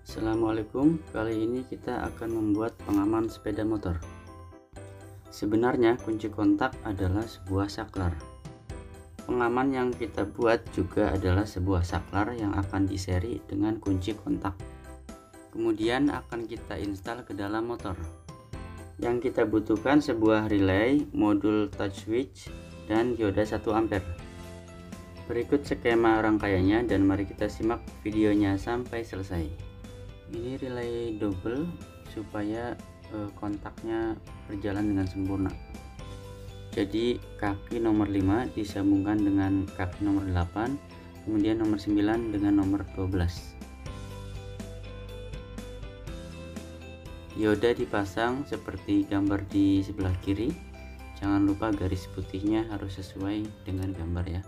Assalamualaikum, kali ini kita akan membuat pengaman sepeda motor. Sebenarnya kunci kontak adalah sebuah saklar. Pengaman yang kita buat juga adalah sebuah saklar yang akan diseri dengan kunci kontak. Kemudian akan kita install ke dalam motor. Yang kita butuhkan sebuah relay, modul touch switch, dan dioda 1 ampere. Berikut skema rangkaiannya dan mari kita simak videonya sampai selesai. Ini relay double supaya kontaknya berjalan dengan sempurna. Jadi kaki nomor 5 disambungkan dengan kaki nomor 8, kemudian nomor 9 dengan nomor 12. Dioda dipasang seperti gambar di sebelah kiri. Jangan lupa garis putihnya harus sesuai dengan gambar ya.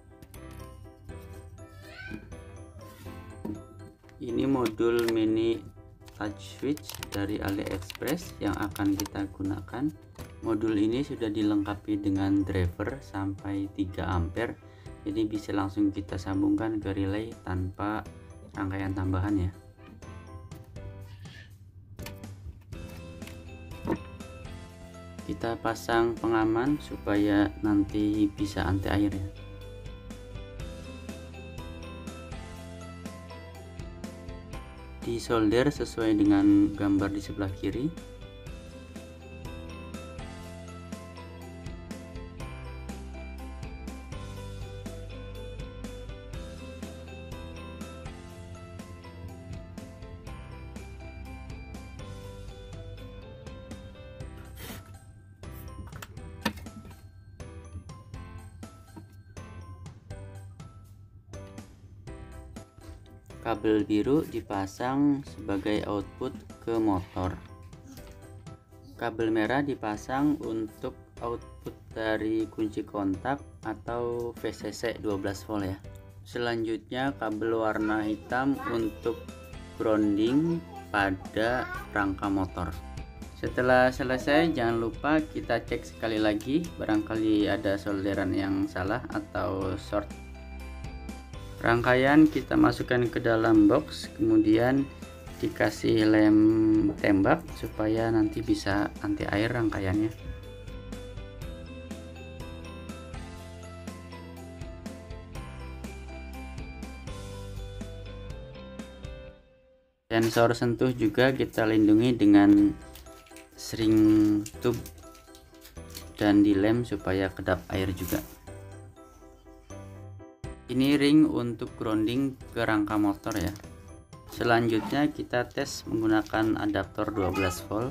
Ini modul mini touch switch dari AliExpress yang akan kita gunakan. Modul ini sudah dilengkapi dengan driver sampai 3 ampere, jadi bisa langsung kita sambungkan ke relay tanpa rangkaian tambahan ya. Kita pasang pengaman supaya nanti bisa anti air ya. Disolder sesuai dengan gambar di sebelah kiri. Kabel biru dipasang sebagai output ke motor. Kabel merah dipasang untuk output dari kunci kontak atau VCC 12 volt ya. Selanjutnya kabel warna hitam untuk grounding pada rangka motor. Setelah selesai, jangan lupa kita cek sekali lagi, barangkali ada solderan yang salah atau short. Rangkaian kita masukkan ke dalam box, kemudian dikasih lem tembak supaya nanti bisa anti air rangkaiannya. Sensor sentuh juga kita lindungi dengan sering tube dan dilem supaya kedap air juga. Ini ring untuk grounding ke rangka motor ya. Selanjutnya kita tes menggunakan adaptor 12 volt.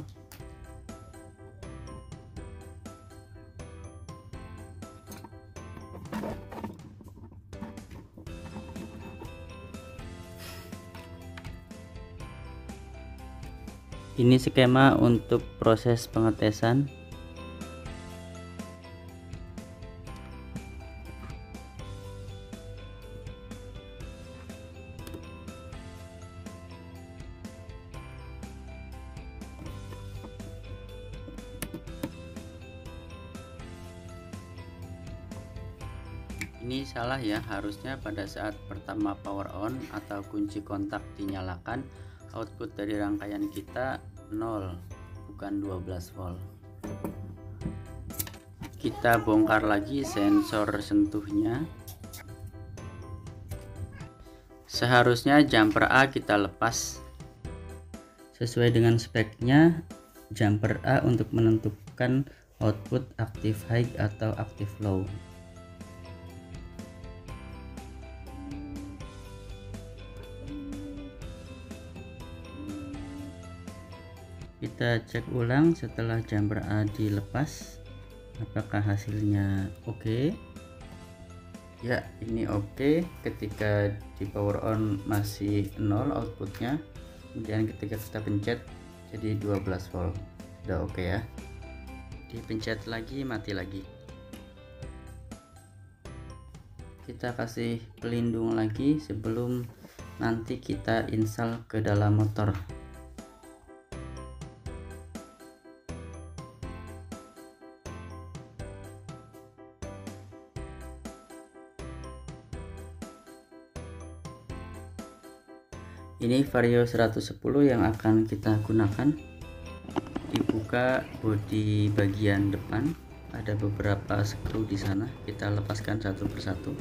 Ini skema untuk proses pengetesan. Ini salah ya, harusnya pada saat pertama power on atau kunci kontak dinyalakan, output dari rangkaian kita 0, bukan 12 volt. Kita bongkar lagi sensor sentuhnya. Seharusnya jumper A kita lepas sesuai dengan speknya. Jumper A untuk menentukan output active high atau active low. Kita cek ulang setelah jumper A dilepas, apakah hasilnya oke. Ya, ini oke. Ketika di power on masih 0 outputnya, kemudian ketika kita pencet jadi 12 volt. Udah oke ya. Dipencet lagi, mati lagi. Kita kasih pelindung lagi sebelum nanti kita install ke dalam motor. Ini Vario 110 yang akan kita gunakan. Dibuka bodi bagian depan, ada beberapa skru di sana, kita lepaskan satu persatu.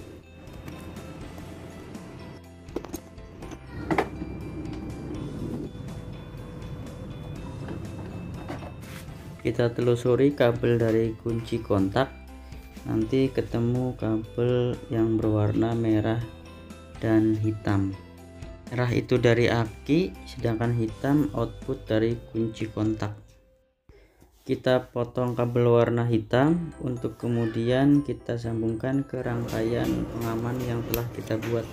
Kita telusuri kabel dari kunci kontak, nanti ketemu kabel yang berwarna merah dan hitam. Merah itu dari aki, sedangkan hitam output dari kunci kontak. Kita potong kabel warna hitam untuk kemudian kita sambungkan ke rangkaian pengaman yang telah kita buat.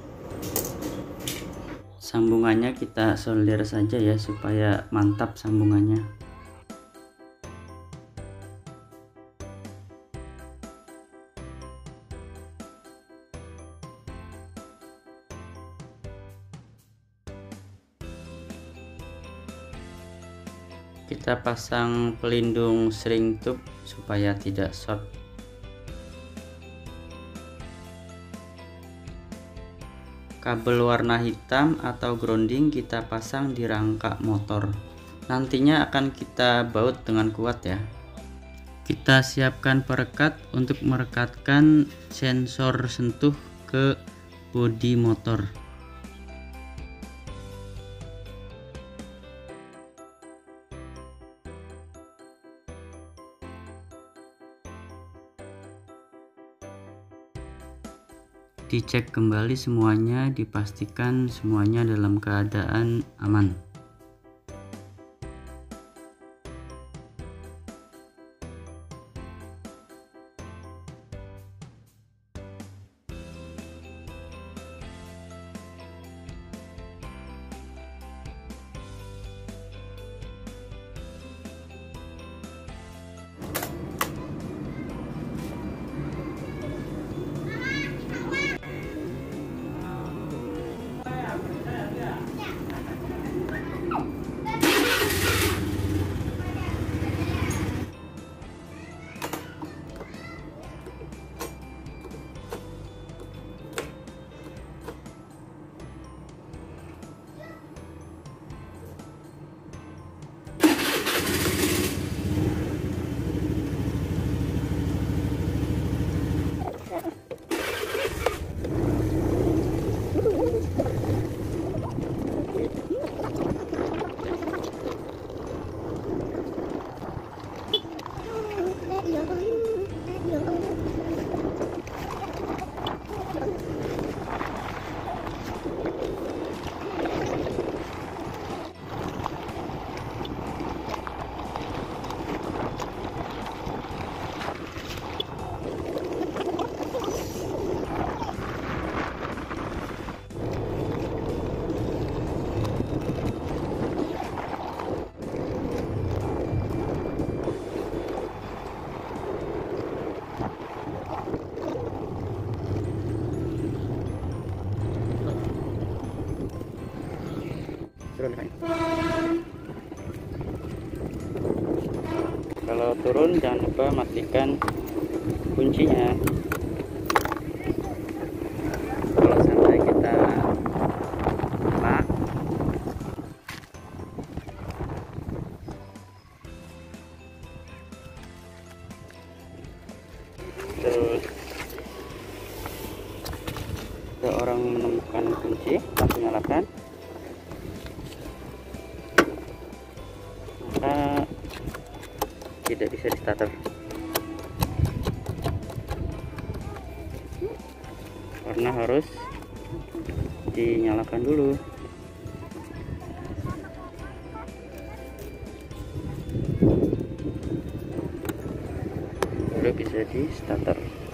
Sambungannya kita solder saja ya, supaya mantap sambungannya. Kita pasang pelindung shrink tube supaya tidak short. Kabel warna hitam atau grounding kita pasang di rangka motor. Nantinya akan kita baut dengan kuat ya. Kita siapkan perekat untuk merekatkan sensor sentuh ke bodi motor. Dicek kembali semuanya, dipastikan semuanya dalam keadaan aman. Kalau turun jangan lupa matikan kuncinya. Kalau sampai kita lock, terus ada orang menemukan kunci, langsung nyalakan, maka tidak bisa di starter karena harus dinyalakan dulu. Baru bisa di starter.